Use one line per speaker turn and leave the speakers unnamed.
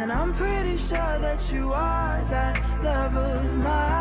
And I'm pretty sure that you are that love of mine.